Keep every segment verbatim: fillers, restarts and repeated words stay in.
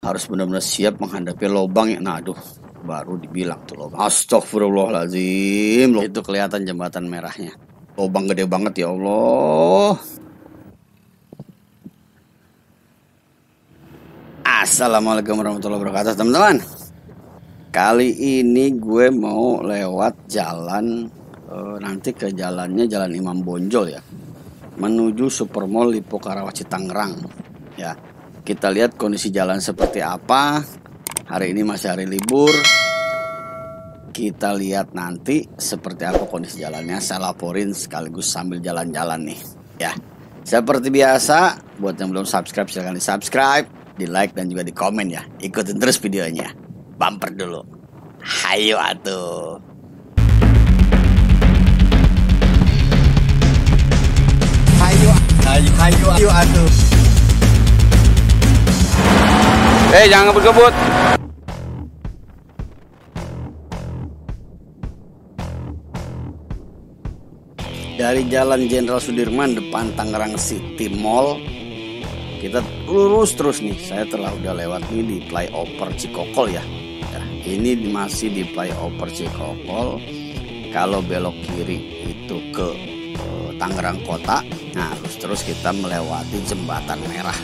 harus benar-benar siap menghadapi lubang yang, nah aduh, baru dibilang tuh lubang. Astagfirullahaladzim, loh itu kelihatan jembatan merahnya. Lubang gede banget ya Allah. Assalamualaikum warahmatullahi wabarakatuh teman-teman. Kali ini gue mau lewat jalan eh, nanti ke jalannya Jalan Imam Bonjol ya, menuju Supermall Lippo Karawaci Tangerang ya. Kita lihat kondisi jalan seperti apa. Hari ini masih hari libur. Kita lihat nanti seperti apa kondisi jalannya. Saya laporin sekaligus sambil jalan-jalan nih ya. Seperti biasa, buat yang belum subscribe silahkan di subscribe, di like dan juga di komen ya. Ikutin terus videonya. Bumper dulu. Hayo atuh. Hayo, hayo, hayo, hayo atuh. Eh, jangan ngebut-ngebut. Dari Jalan Jenderal Sudirman depan Tangerang City Mall, kita lurus terus nih. Saya telah udah lewat nih di flyover Cikokol ya. Ya, ini masih di flyover Cikokol. Kalau belok kiri itu ke eh, Tangerang Kota. Nah, terus terus kita melewati Jembatan Merah.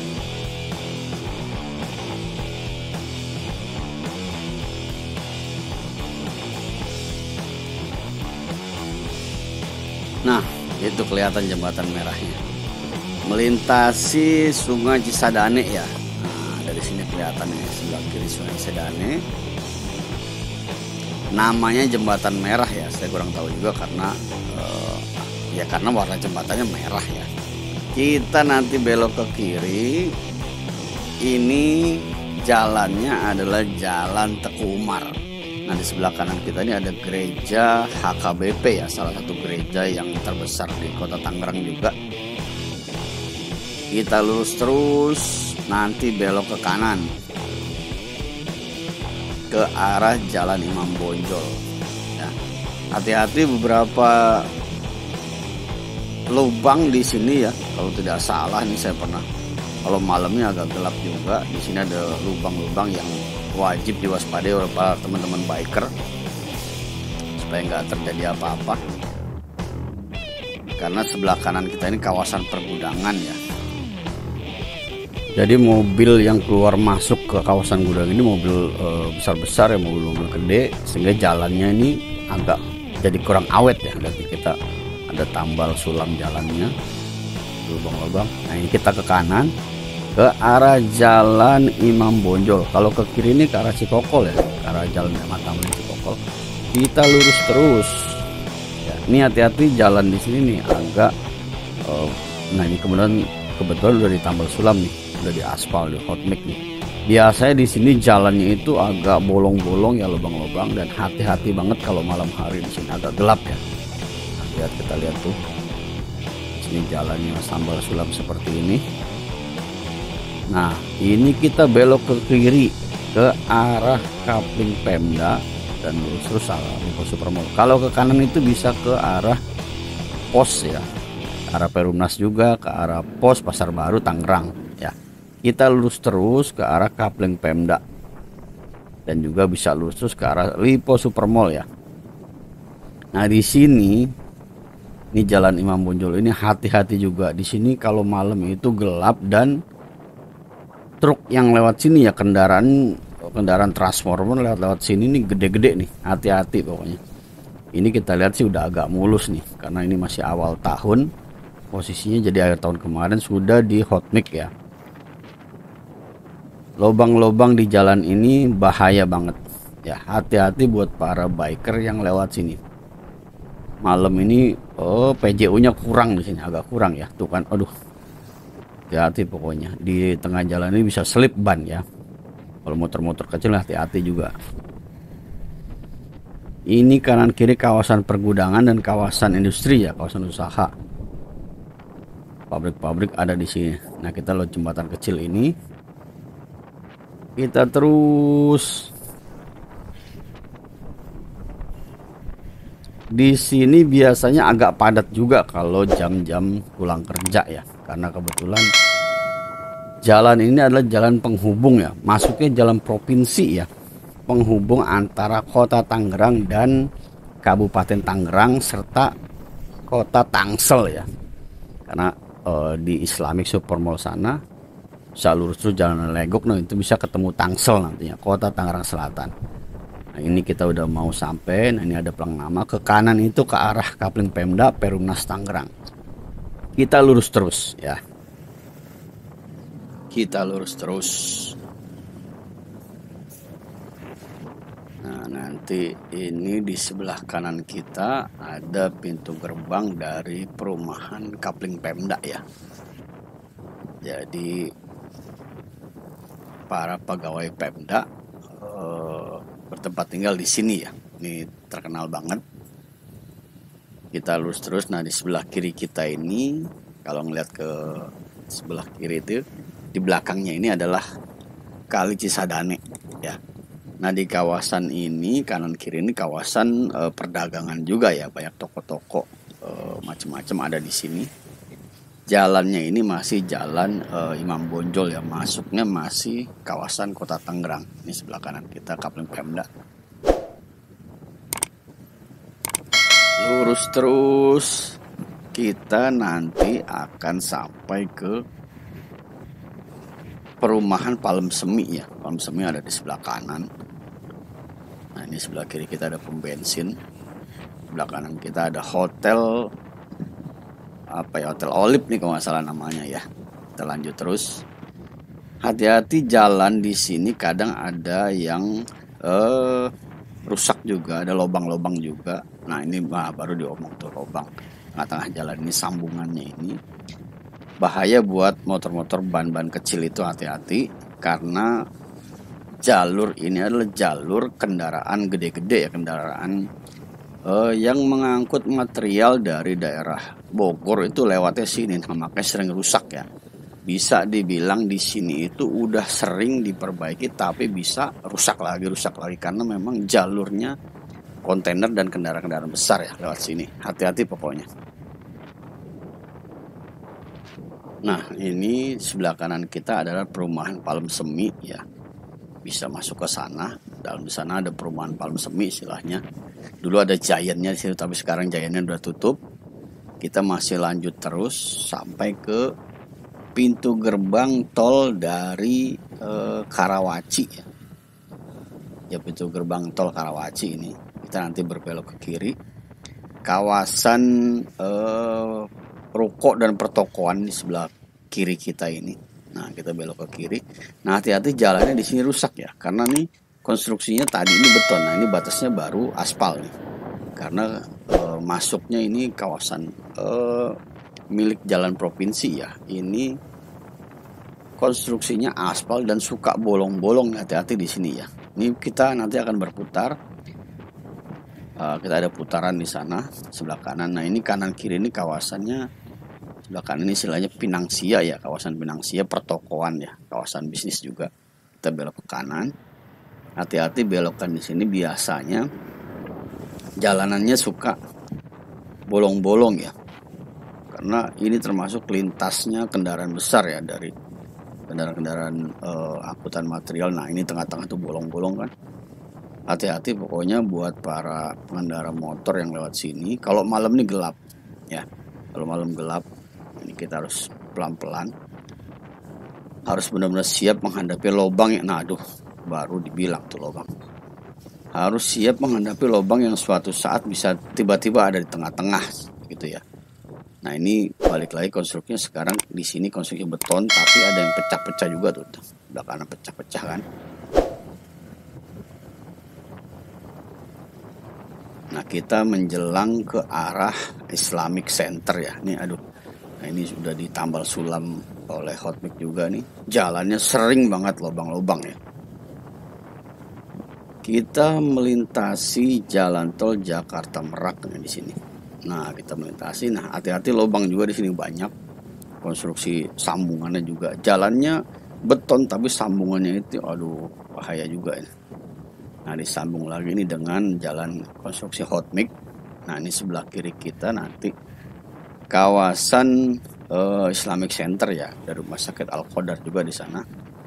Nah, itu kelihatan Jembatan Merahnya. Melintasi Sungai Cisadane ya. Nah, dari sini kelihatan ya, sebelah kiri Sungai Cisadane. Namanya Jembatan Merah ya. Saya kurang tahu juga karena uh, ya karena warna jembatannya merah ya. Kita nanti belok ke kiri. Ini jalannya adalah Jalan Teku Umar. Nah, di sebelah kanan kita ini ada gereja H K B P ya, salah satu gereja yang terbesar di kota Tangerang juga. Kita lurus terus, nanti belok ke kanan ke arah Jalan Imam Bonjol. Ya, hati-hati beberapa lubang di sini ya. Kalau tidak salah nih saya pernah. Kalau malamnya agak gelap juga. Di sini ada lubang-lubang yang wajib diwaspadai oleh para teman-teman biker supaya nggak terjadi apa-apa, karena sebelah kanan kita ini kawasan pergudangan ya. Jadi mobil yang keluar masuk ke kawasan gudang ini mobil besar-besar ya, mobil-mobil gede, sehingga jalannya ini agak jadi kurang awet ya. Berarti kita ada tambal sulam jalannya, lubang-lubang. Nah, ini kita ke kanan ke arah Jalan Imam Bonjol. Kalau ke kiri ini ke arah Cikokol ya, ke arah Jalan Mataman Cikokol. Kita lurus terus. Ya, ini hati-hati jalan di sini nih agak. Uh, nah ini kemudian kebetulan udah ditambal sulam nih, udah diaspal, di hot mix nih. Biasanya di sini jalannya itu agak bolong-bolong ya, lubang-lubang, dan hati-hati banget kalau malam hari di sini agak gelap ya. Nah, lihat kita lihat tuh, di sini jalannya sambal sulam seperti ini. Nah, ini kita belok ke kiri ke arah Kapling Pemda dan lurus terus arah Lippo Supermall. Kalau ke kanan itu bisa ke arah pos ya, ke arah Perumnas juga, ke arah pos Pasar Baru Tangerang ya. Kita lurus terus ke arah Kapling Pemda dan juga bisa lurus terus ke arah Lippo Supermall ya. Nah, di sini ini Jalan Imam Bonjol ini hati-hati juga. Di sini kalau malam itu gelap dan truk yang lewat sini ya, kendaraan kendaraan transformer lewat lewat sini nih gede-gede nih, hati-hati pokoknya. Ini kita lihat sih udah agak mulus nih karena ini masih awal tahun, posisinya jadi akhir tahun kemarin sudah di hot mix ya. Lubang-lubang di jalan ini bahaya banget ya, hati-hati buat para biker yang lewat sini. Malam ini oh P J U-nya kurang di sini, agak kurang ya, tuh kan, aduh. Hati-hati pokoknya, di tengah jalan ini bisa slip ban ya. Kalau motor-motor kecil hati-hati juga. Ini kanan kiri kawasan pergudangan dan kawasan industri ya, kawasan usaha. Pabrik-pabrik ada di sini. Nah, kita lewat jembatan kecil ini. Kita terus. Di sini biasanya agak padat juga kalau jam-jam pulang kerja ya, karena kebetulan jalan ini adalah jalan penghubung ya, masuknya jalan provinsi ya, penghubung antara kota Tangerang dan Kabupaten Tangerang serta kota Tangsel ya. Karena eh, di Islamic Supermall sana bisa lurus terus jalan Legok, nah itu bisa ketemu Tangsel nantinya, kota Tangerang Selatan. Nah ini kita udah mau sampai. Nah ini ada pelang nama, ke kanan itu ke arah Kapling Pemda Perumnas Tangerang. Kita lurus terus ya, kita lurus terus. Nah nanti ini di sebelah kanan kita ada pintu gerbang dari perumahan Kapling Pemda ya. Jadi para pegawai Pemda eh, bertempat tinggal di sini ya. Ini terkenal banget. Kita lurus terus. Nah di sebelah kiri kita ini, kalau ngeliat ke sebelah kiri itu, di belakangnya ini adalah Kali Cisadane ya. Nah di kawasan ini kanan kiri ini kawasan eh, perdagangan juga ya, banyak toko-toko eh, macam-macam ada di sini. Jalannya ini masih jalan uh, Imam Bonjol ya, masuknya masih kawasan kota Tangerang. Ini sebelah kanan kita Kapling Pemda. Lurus terus, kita nanti akan sampai ke perumahan Palem Semi ya. Palem Semi ada di sebelah kanan. Nah ini sebelah kiri kita ada pom bensin, sebelah kanan kita ada hotel apa ya, Hotel Olive nih kalau nggak salah namanya ya. Kita lanjut terus. Hati-hati jalan di sini kadang ada yang eh, rusak juga, ada lobang-lobang juga. Nah ini bah, baru diomong tuh lobang tengah-tengah jalan ini, sambungannya ini bahaya buat motor-motor ban-ban kecil itu, hati-hati karena jalur ini adalah jalur kendaraan gede-gede ya, kendaraan uh, yang mengangkut material dari daerah Bogor itu lewatnya sini, nah, makanya sering rusak ya. Bisa dibilang di sini itu udah sering diperbaiki tapi bisa rusak lagi, rusak lagi karena memang jalurnya kontainer dan kendaraan-kendaraan besar ya lewat sini. Hati-hati pokoknya. Nah ini sebelah kanan kita adalah perumahan Palem Semi ya. Bisa masuk ke sana. Dalam di sana ada perumahan Palem Semi istilahnya. Dulu ada Giant-nya di situ tapi sekarang Giant-nya udah tutup. Kita masih lanjut terus sampai ke pintu gerbang tol dari eh, Karawaci ya. Ya pintu gerbang tol Karawaci ini. Kita nanti berbelok ke kiri. Kawasan eh, ruko dan pertokoan di sebelah kiri kita ini. Nah, kita belok ke kiri. Nah, hati-hati jalannya di sini rusak ya. Karena nih konstruksinya tadi ini beton. Nah, ini batasnya baru aspal nih. Karena eh, masuknya ini kawasan eh, milik jalan provinsi ya. Ini konstruksinya aspal dan suka bolong-bolong, hati-hati di sini ya. Ini kita nanti akan berputar. Uh, kita ada putaran di sana sebelah kanan. Nah ini kanan kiri ini kawasannya, sebelah kanan ini istilahnya Pinangsia ya, kawasan Pinangsia pertokoan ya, kawasan bisnis juga. Kita belok ke kanan. Hati-hati belokan di sini biasanya jalanannya suka bolong-bolong ya. Karena ini termasuk lintasnya kendaraan besar ya, dari kendaraan-kendaraan uh, angkutan material. Nah ini tengah-tengah tuh bolong-bolong kan. Hati-hati pokoknya buat para pengendara motor yang lewat sini. Kalau malam ini gelap ya. Kalau malam gelap ini kita harus pelan-pelan. Harus benar-benar siap menghadapi lubang yang, nah aduh, baru dibilang tuh lubang. Harus siap menghadapi lubang yang suatu saat bisa tiba-tiba ada di tengah-tengah gitu ya. Nah ini balik lagi konstruksinya sekarang di sini konstruksi beton tapi ada yang pecah-pecah juga tuh. Belakangnya pecah-pecah kan. Nah kita menjelang ke arah Islamic Center ya. Ini aduh, nah ini sudah ditambal sulam oleh Hotmix juga nih. Jalannya sering banget lubang-lubang ya. Kita melintasi jalan tol Jakarta Merak nih di sini. Nah kita melintasi. Nah hati-hati lubang juga di sini banyak. Konstruksi sambungannya juga. Jalannya beton tapi sambungannya itu aduh bahaya juga ya. Nah disambung lagi ini dengan jalan konstruksi Hotmix. Nah ini sebelah kiri kita nanti kawasan uh, Islamic Center ya, dari Rumah Sakit Al-Qadar juga di sana.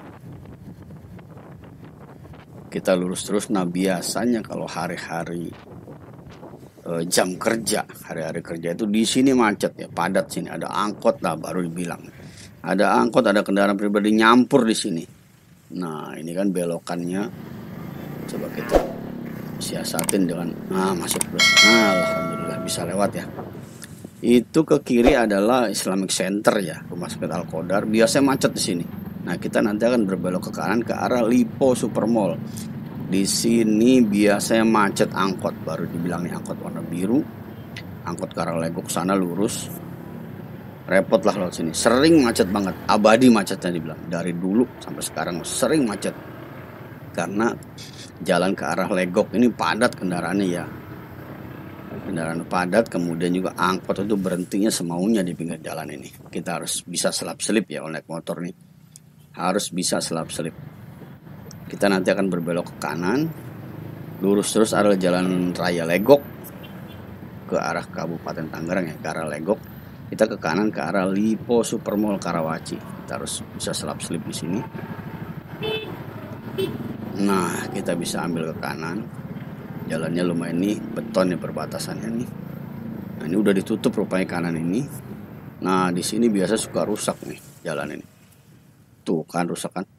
Kita lurus terus. Nah biasanya kalau hari-hari uh, jam kerja, hari-hari kerja itu di sini macet ya, padat sini. Ada angkot lah baru dibilang. Ada angkot, ada kendaraan pribadi nyampur di sini. Nah ini kan belokannya, coba kita siasatin dengan, nah masuk terus. Nah alhamdulillah bisa lewat ya. Itu ke kiri adalah Islamic Center ya, Rumah Sakit Al-Qadar. Biasanya macet di sini. Nah kita nanti akan berbelok ke kanan ke arah Lipo Supermall. Di sini biasanya macet angkot, baru dibilang nih angkot warna biru. Angkot ke arah Legok sana lurus. Repot lah lewat sini. Sering macet banget, abadi macetnya dibilang. Dari dulu sampai sekarang sering macet. Karena jalan ke arah Legok ini padat kendaraannya ya. Kendaraan padat, kemudian juga angkot itu berhentinya semaunya di pinggir jalan ini. Kita harus bisa selap-selip ya, naik motor nih. Harus bisa selap-selip. Kita nanti akan berbelok ke kanan, lurus terus adalah jalan raya Legok ke arah Kabupaten Tangerang ya, ke arah Legok. Kita ke kanan ke arah Lipo Supermall Karawaci. Kita harus bisa selap-selip di sini. Nah, kita bisa ambil ke kanan. Jalannya lumayan nih, beton ya perbatasannya nih. Nah, ini udah ditutup rupanya kanan ini. Nah, di sini biasa suka rusak nih jalan ini. Tuh kan rusak kan.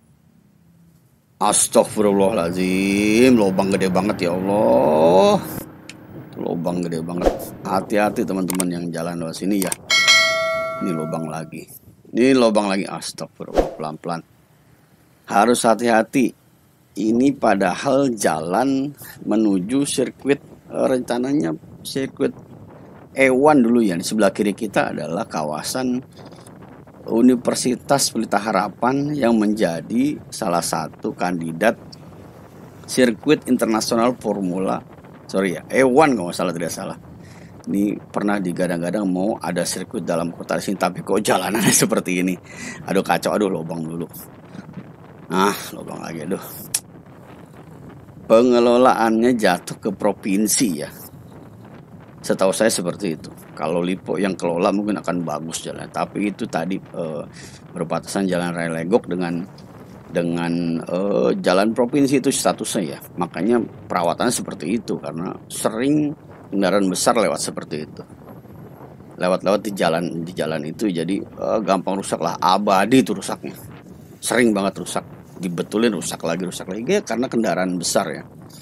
Astagfirullahaladzim, lubang gede banget ya Allah. Lubang gede banget. Hati-hati teman-teman yang jalan lewat sini ya. Ini lubang lagi. Ini lubang lagi. Astagfirullah, pelan-pelan. Harus hati-hati. Ini padahal jalan menuju sirkuit, rencananya sirkuit E satu dulu ya. Di sebelah kiri kita adalah kawasan Universitas Pelita Harapan yang menjadi salah satu kandidat sirkuit internasional Formula, sorry ya, E satu kalau salah tidak salah. Ini pernah digadang-gadang mau ada sirkuit dalam kota di sini, tapi kok jalanannya seperti ini. Aduh kacau, aduh lubang dulu. Ah, lubang lagi, aduh. Pengelolaannya jatuh ke provinsi ya. Setahu saya seperti itu. Kalau Lipo yang kelola mungkin akan bagus jalan, tapi itu tadi eh, berbatasan jalan raya Legok dengan dengan eh, jalan provinsi itu statusnya ya. Makanya perawatannya seperti itu karena sering kendaraan besar lewat seperti itu. Lewat-lewat di jalan di jalan itu jadi eh, gampang rusak lah, abadi itu rusaknya. Sering banget rusak, dibetulin rusak lagi rusak lagi ya, karena kendaraan besar ya.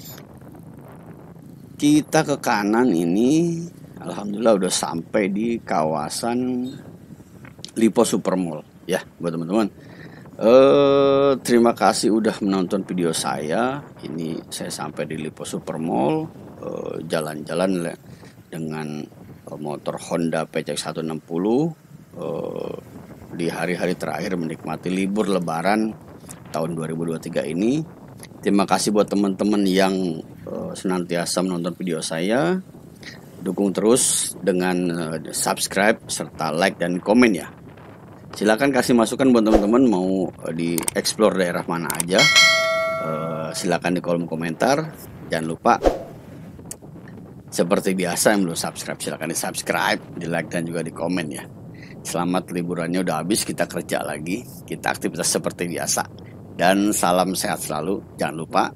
Kita ke kanan ini, alhamdulillah udah sampai di kawasan Lipo Supermall ya, buat teman-teman. Eh, terima kasih udah menonton video saya. Ini saya sampai di Lipo Supermall, eh, jalan-jalan dengan motor Honda P C X seratus enam puluh eh, di hari-hari terakhir menikmati libur Lebaran tahun dua ribu dua puluh tiga ini. Terima kasih buat teman-teman yang uh, senantiasa menonton video saya. Dukung terus dengan uh, subscribe serta like dan komen ya. Silakan kasih masukan buat teman-teman mau uh, di explore daerah mana aja. Uh, silakan di kolom komentar. Jangan lupa seperti biasa yang belum subscribe silakan di subscribe, di like dan juga di komen ya. Selamat liburannya udah habis, kita kerja lagi, kita aktivitas seperti biasa. Dan salam sehat selalu. Jangan lupa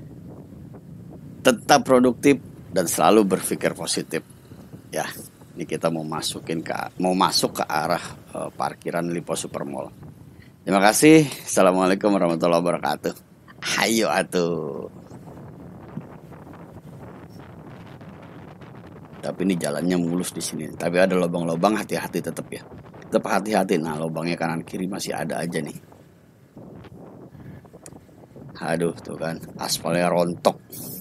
tetap produktif dan selalu berpikir positif. Ya, ini kita mau masukin ke mau masuk ke arah uh, parkiran Lipo Supermall. Terima kasih. Assalamualaikum warahmatullahi wabarakatuh. Hayo atuh. Tapi ini jalannya mulus di sini. Tapi ada lubang-lubang, hati-hati tetap ya. Tetap hati-hati. Nah, lubangnya kanan kiri masih ada aja nih. Aduh tuh kan, aspalnya rontok.